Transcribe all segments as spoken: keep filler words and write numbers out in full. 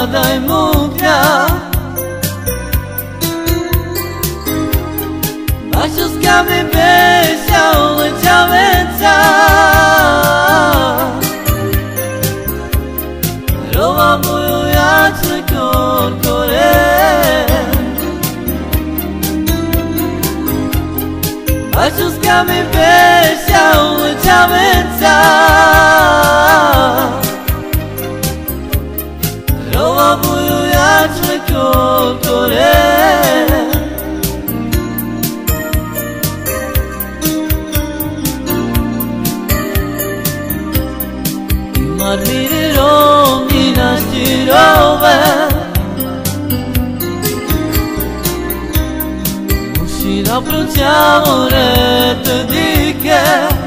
dai mukja Bacio skami besja uleciaveca Rova moju jače korkore Bacio skami besja uleciaveca Rova moju jače korkore Marmiriro minastirove Uscirà bruciamo rete di che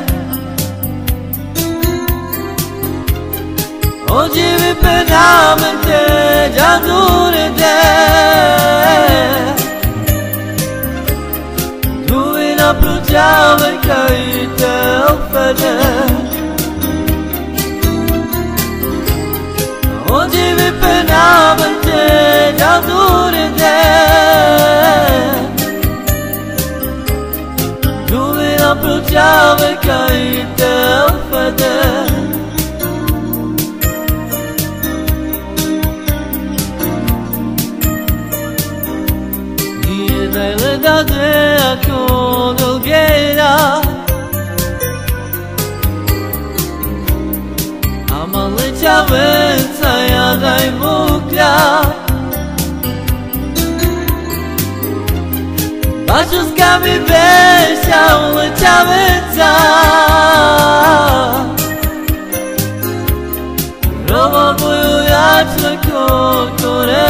Oggi vi penamente già dure te Tu in bruciamo e caite o fede Oggi vi penamente già dure te Tu in bruciamo e caite o fede Ledadeha con Olgueira Amale ciavenza e Edaj mukja Bacio skami besja uleciaveca Rova moju jače korkore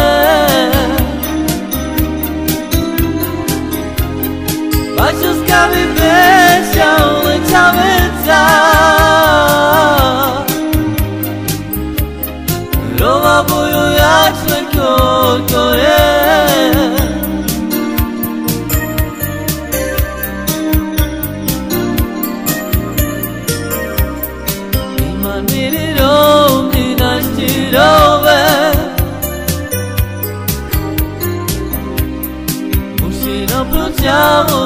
Bacio skami besja uleciaveca Rova moju jače korkore Marmiriro minastirove Uscirà bruciamo